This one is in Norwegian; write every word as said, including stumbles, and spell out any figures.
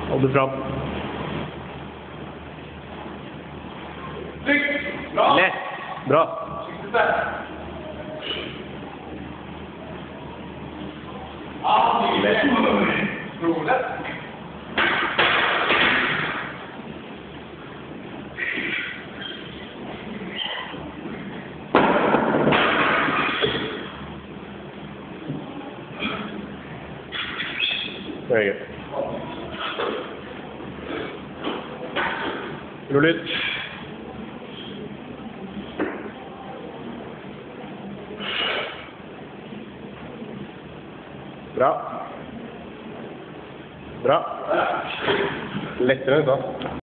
Hold det fram. Lett. Bra. Lett. Very good. Rull ut. Bra. Bra. Lettere da.